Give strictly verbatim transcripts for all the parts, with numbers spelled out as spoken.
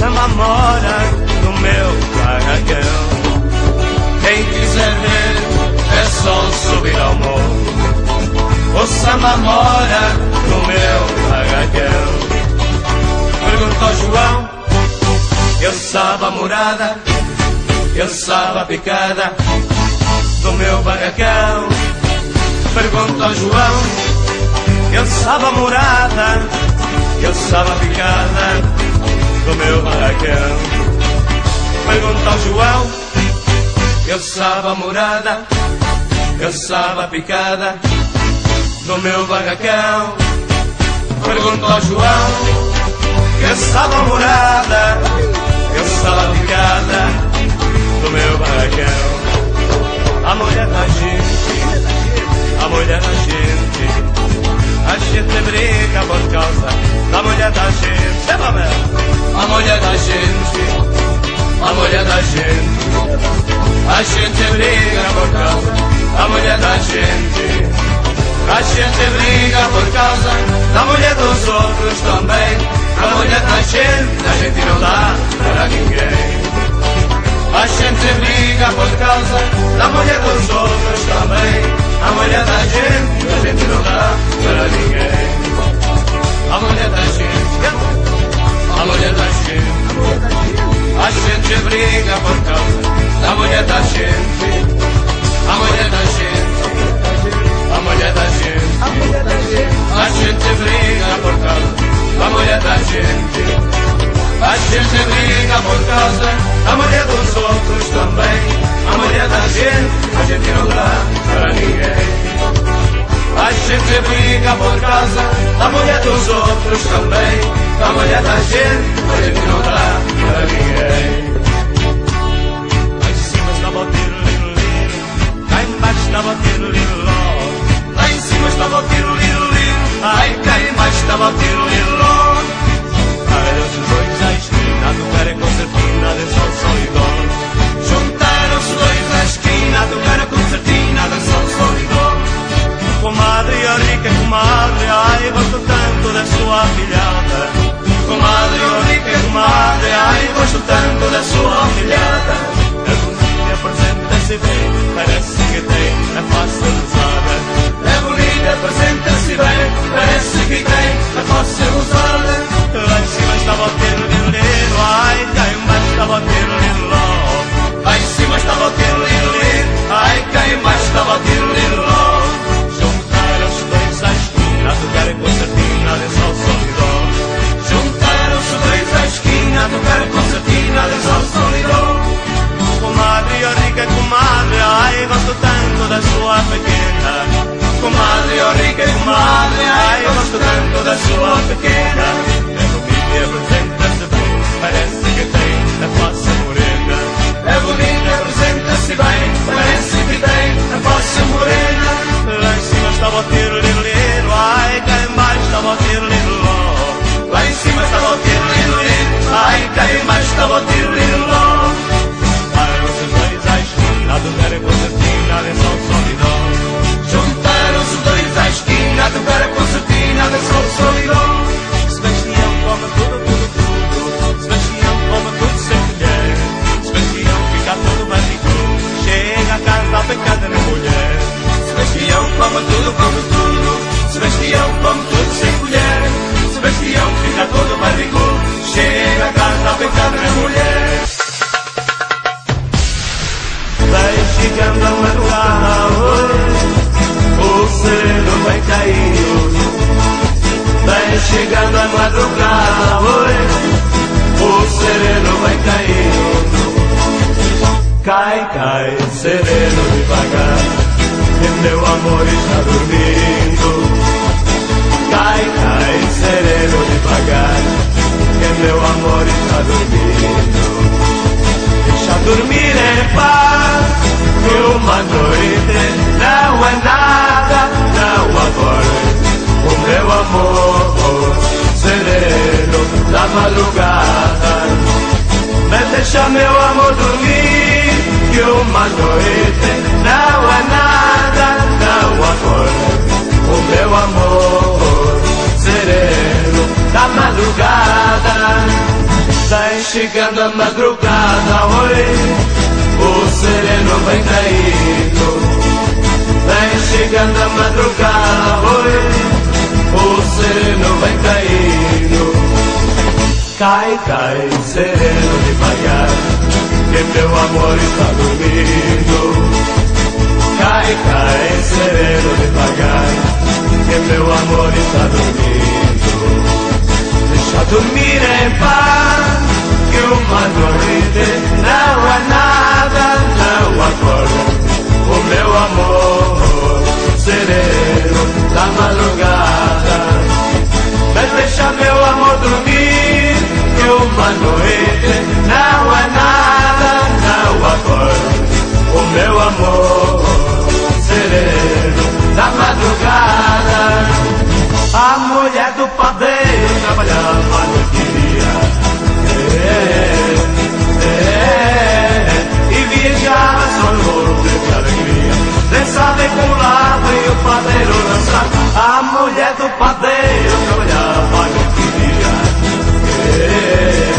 samba mora no meu barracão. Quem quiser ver é só subir ao morro. O samba mora no meu barracão. Pergunta ao João, eu sabe a morada, eu sabe a picada do meu barracão. Pergunta ao João, eu sabe a morada, eu sabe a picada do meu barracão. Pergunta ao João, eu sabe a morada, eu sabe a picada do meu barracão. Pergunta ao João, eu sabe a morada, eu sabe a picada do meu barracão. A mulher da gente, a mulher da gente, a gente briga por causa da mulher da gente. É, a mulher da gente, a mulher da gente, a gente briga por causa da mulher da gente. A gente briga por causa da mulher dos outros também. A mulher da gente, a gente não dá para ninguém. A gente briga por causa da mulher dos outros também. A mulher da gente, a gente não dá para ninguém. A mulher da gente, a mulher da gente, a gente briga por causa da mulher da gente. A mulher da gente, a mulher da gente, a gente briga por causa da mulher da gente. A gente briga por causa da mulher dos outros também. A mulher da gente, a gente não dá para ninguém. A gente briga por causa da mulher dos outros também. A mulher da gente, a gente não dá para ninguém. Lá em cima está batendo lilo lilo, cá embaixo está batendo lilo ló. Lá em cima está batendo lilo lilo, ai cá embaixo está batendo lilo ló. Juntaram-se os dois à esquina, tocaram concertina de sol, sol e dó. Juntaram-se os dois à esquina, tocaram concertina de sol, sol e dó. Comadre, a rica comadre, ai, gosto tanto da sua filhada. Comadre, a rica comadre, ai, gosto tanto da sua filhada. É bonita, apresenta-se bem, parece que tem a face rosada. É bonita, apresenta-se bem, parece que tem a face rosada. Lá em cima está batendo lilo lilo, ai, cá embaixo está batendo lilo ló. Lá em cima está batendo lilo lilo, ai, cá embaixo está batendo lilo ló. Juntaram-se dois à esquina, tocaram concertina de sol, sol e dó. Juntaram-se dois à esquina, tocaram concertina de sol, sol e dó. Comadre, a rica comadre, ai, gosto tanto da sua pequena. Comadre, a rica comadre, ai, gosto tanto da sua pequena. Apresenta-se bem, parece que tem a face morena. É bonita, apresenta-se bem, parece que tem a face morena. Lá em cima está a bater o lilo lilo, ai, cá embaixo está a bater o lilo ló. Lá em cima está a bater o lilo lilo, ai, cá embaixo está a bater o lilo ló. Juntaram-se os dois à esquina, tocaram concertina de sol, sol e dó. Juntaram-se os dois à esquina, tocaram concertina de sol, sol e dó. Sebastião come tudo, tudo, tudo. Sebastião come tudo sem colher. Sebastião fica todo barrigudo, chega a casa a pecada na mulher. Sebastião come tudo, come tudo. Sebastião come tudo sem colher. Sebastião fica todo barrigudo, chega a casa a pecada na mulher. Vai chegando a madrugada hoje, o sereno vai caindo. Vai chegando a madrugada hoje, o sereno vai caindo. Cai, cai, sereno devagar, e meu amor está dormindo. Cai, cai, sereno devagar, e meu amor está dormindo. Deixa dormir em paz, que uma noite não é nada, não aborre o meu amor sereno da madrugada. Mas deixa meu amor dormir, que uma noite não é nada, não aborre o meu amor sereno da madrugada. Sai chegando a madrugada, oi, o sereno vem caindo. Vem chegando a madrugada, oi, o sereno vem caindo. Cai, cai, sereno devagar, que meu amor está dormindo. Cai, cai, sereno devagar, que meu amor está dormindo. Deixa dormir em paz, que uma noite não é nada, não acorda o meu amor sereno da madrugada. Mas deixa meu amor dormir, que uma noite não é nada, não acorda o meu amor sereno da madrugada. A mulher do padeiro trabalhava no dia, é, é, e viajava só no ouro de alegria. Dançava e pulava e o padeiro dançava. A mulher do padeiro trabalhava no dia, é,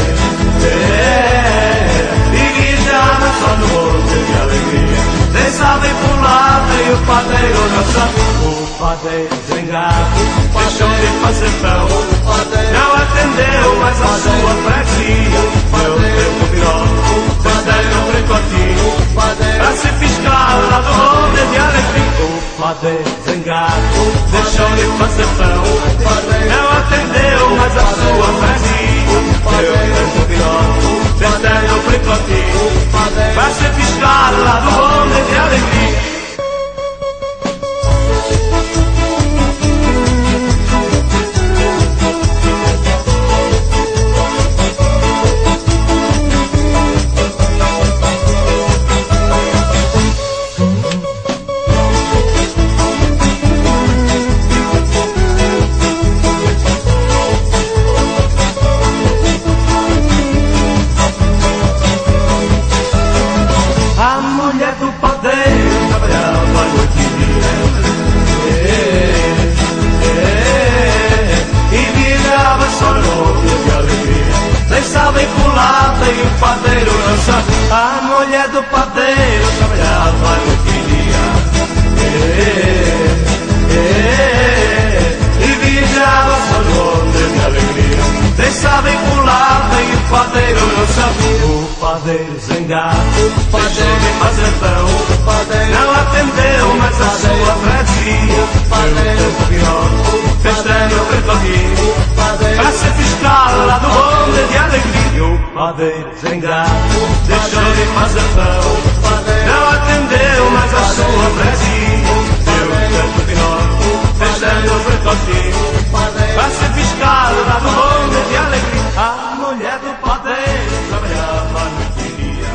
é, e viajava só no ouro de alegria. Dançava e pulava e o padeiro dançava. O padeiro zangado deixou de fazer pão, não atendeu mais a sua freguesia. Deu tempo piroco, fazendo um bricotinho, pra se fiscar lá do longe de alegria. O padeiro zangado deixou de fazer pão, não atendeu mais a sua freguesia. Deu tempo piroco, fazendo um bricotinho, pra se fiscar lá do longe de alegria. E o padeiro dançava. A mulher do padeiro trabalhava no dia, é, é, e viajava só no de alegria. Dançava e pulava e o padeiro dançava. O padeiro zangado deixou de fazer pão, não atendeu mais a sua freguesia. Deu pior, festando o bricotinho, pra ser fiscal lá do bonde de alegria. O padeiro zangado deixou de fazer pão, não atendeu mais a sua freguesia. Deu tanto pior, festando o bricotinho, pra ser fiscal lá do bonde de alegria. A mulher do padeiro trabalhava no dia.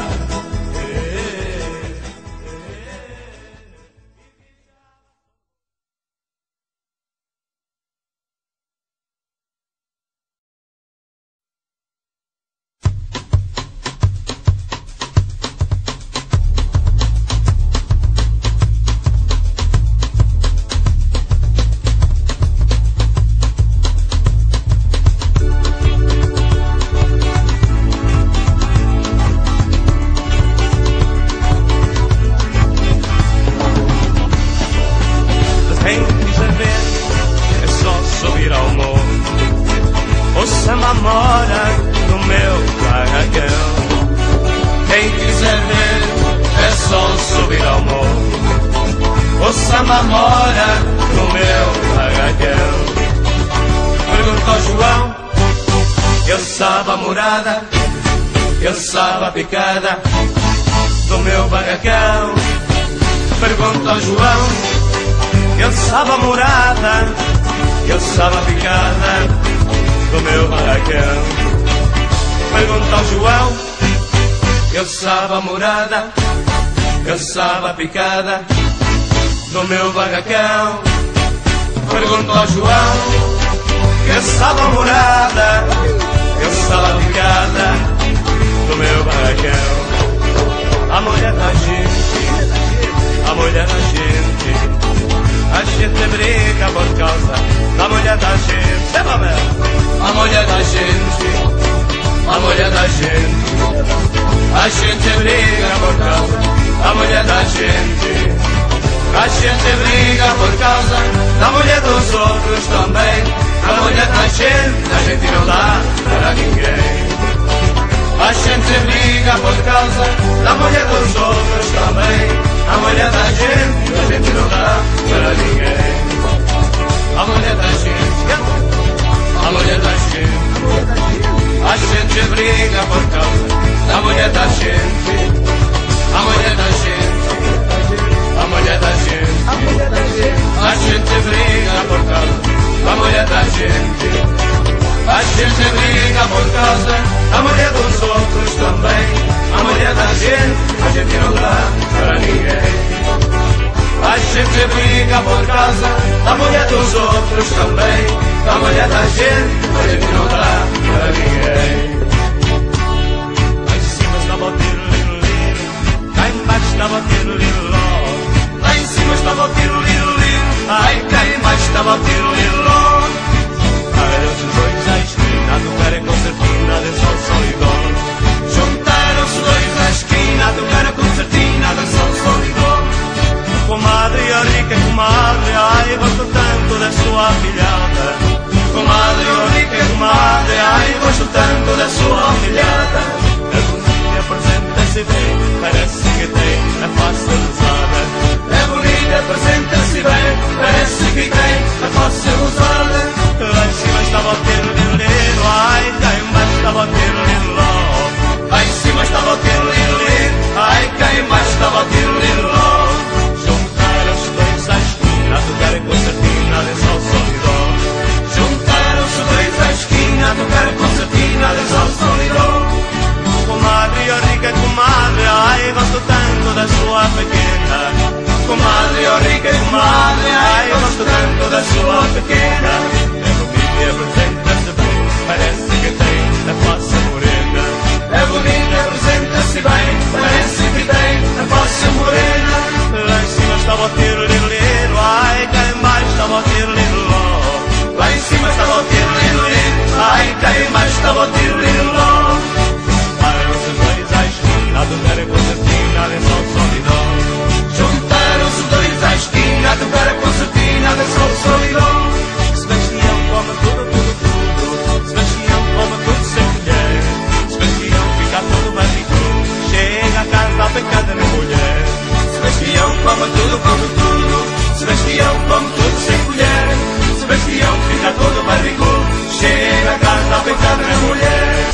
Picada do meu barracão. Pergunta ao João, ele sabe a morada, ele sabe a picada do meu barracão. Pergunta ao João, ele sabe a morada, ele sabe a picada do meu barracão. Pergunta ao João, ele sabe a morada, ele sabe a picada do meu barracão. A mulher da gente, a mulher da gente, a gente briga por causa da mulher da gente. A mulher da gente, a mulher da gente. por causa da mulher da gente. A gente briga por causa da mulher dos outros também. A mulher da gente, a gente não dá para ninguém. A gente briga por causa da mulher dos outros também. A mulher da gente, a gente não dá para ninguém. A mulher da gente, a mulher da gente. A gente briga por causa da mulher da gente. A mulher da gente, a mulher da gente. A gente briga por causa da mulher da gente. A gente briga por causa da mulher dos outros também. A mulher da gente, a gente não dá para ninguém. A gente briga por causa da mulher dos outros também. A mulher da gente, a gente não dá para ninguém. Lá em cima está batendo lilo lilo, cá embaixo está batendo lilo ló. Lá em cima está batendo lilo lilo, ai cá embaixo está batendo lilo ló. Juntaram-se os dois à esquina, tocar é concertina de sol, sol e dó. Juntaram-se os dois à esquina, tocar é concertina de sol, sol e dó. Comadre, a rica comadre, ai gosto tanto da sua filhada. Comadre, a rica comadre, ai gosto tanto da sua filhada. A bonita apresenta-se bem, parece que tem a face rosada. É bonita, apresenta-se bem, parece que tem a face rosada. Lá em cima está batendo lilo lilo, ai cá embaixo está batendo lilo ló. Lá em cima está batendo lilo lilo, ai cá embaixo está batendo lilo ló. Juntaram-se dois à esquina, tocar é concertina de sol, sol e dó. Juntaram-se dois à esquina, tocar é concertina de sol, sol e dó. Comadre, a rica comadre, ai gosto tanto da sua pequena. Comadre, a rica comadre, ai gosto tanto da sua pequena. É bonita, apresenta-se bem, parece que tem a face morena. É bonita, apresenta-se bem, parece que tem a face morena. Lá em cima está a bater o lilo lilo, ai cá embaixo está a bater o lilo ló. Lá em cima está a bater o lilo lilo, ai cá embaixo está a bater o lilo ló. Juntaram-se os dois à esquina, tocar a concertina de sol, sol e dó. Juntaram-se os dois à esquina, tocar a concertina de sol, sol e dó. Sebastião come tudo, tudo, tudo. Sebastião come tudo sem mulher. Sebastião fica todo barrigudo, chega a casa a pecado na mulher. Sebastião come tudo, come tudo. Sebastião come tudo sem mulher. Sebastião fica todo barrigudo, chega a casa a pecado na mulher.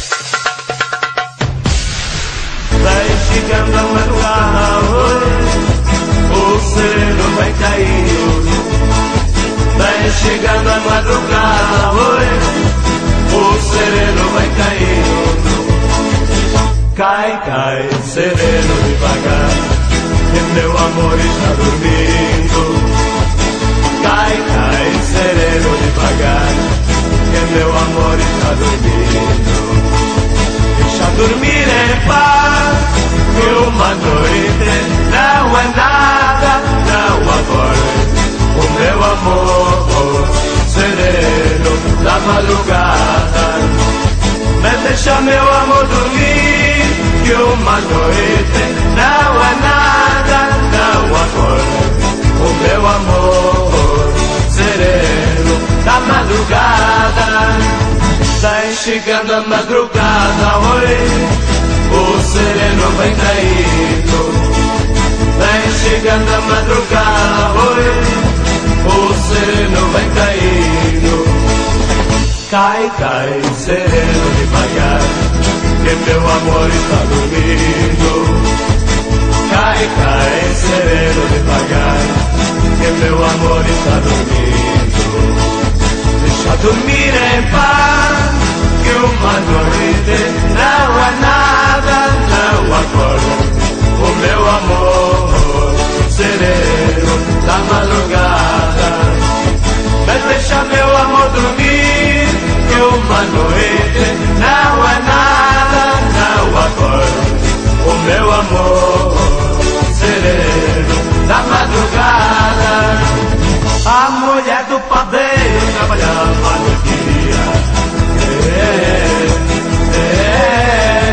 Vai chegando a madrugada hoje, o sereno vai caindo. Vai chegando a madrugada hoje, o sereno vai caindo. Cai, cai, sereno devagar, e meu amor está dormindo. Cai, cai, sereno devagar, e meu amor está dormindo. Deixa dormir em paz, que uma noite não é nada, não aborre o meu amor sereno da madrugada. Mas deixa meu amor dormir, que uma noite não é nada, não acorda o meu amor sereno da madrugada. Vai chegando a madrugada, oi, o sereno vem caindo. Vem chegando a madrugada, oi, o sereno vem caindo. Cai, cai, sereno devagar, que meu amor está dormindo. Cai, cai, sereno devagar, que meu amor está dormindo. Deixa dormir em paz, que uma noite não é nada, não acorda o meu amor sereno da madrugada. Mas deixa meu amor dormir, que uma noite não é nada, não acorda o meu amor sereno da madrugada. A mulher do padeiro trabalhava no dia, é, é,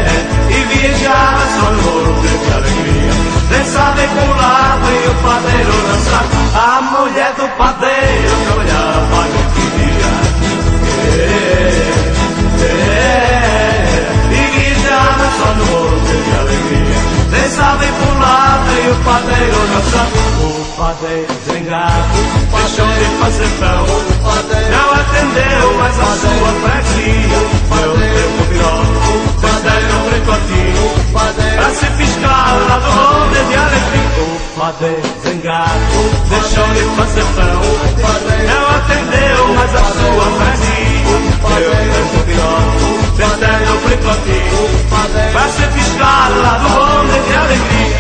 padeiro zangado deixou-lhe fazer pão. Não atendeu mais a sua freguesia. Eu tanto pior, tentando fricotinho, vai ser fiscal lá do bonde de alegria.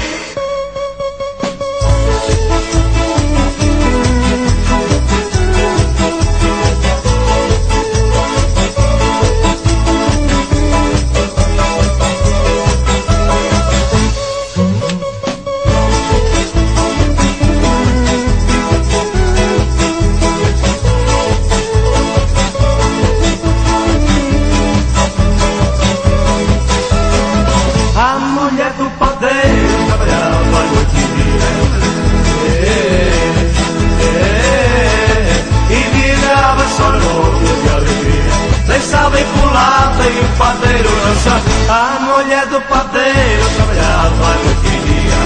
A mulher do padeiro trabalhava naquele dia,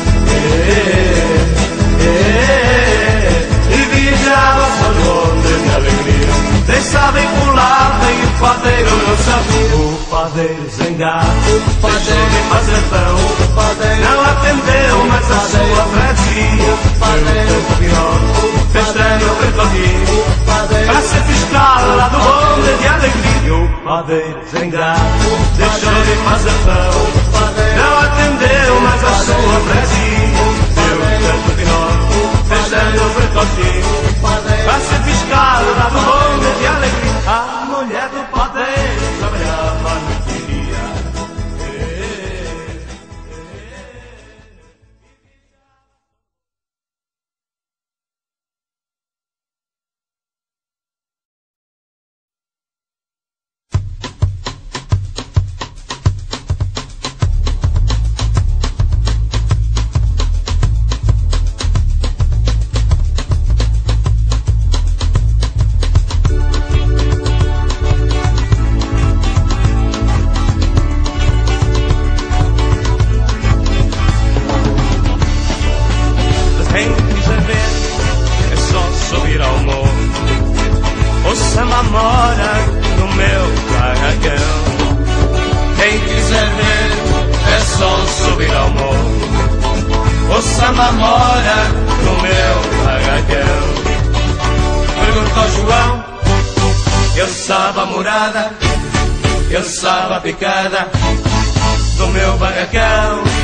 e viajava só longe de alegria. Vocês sabem pular, bem o padeiro não sabe. O padeiro zangado deixou-me fazer pão. Não atendeu mais a sua freguesia. Tanto pior, festando o fricotinho, para ser fiscal lá do bonde de alegria. O padeiro zangado deixou-lhe fazer pão. Não atendeu mais a sua freguesia. Deu tanto pior, festando o fricotinho, para ser fiscal lá do bonde de alegria. A mulher do padeiro trabalhava no dia. samba mora no meu barracão. Pergunta ao João, eu sabe a morada, eu sabe a picada do meu barracão.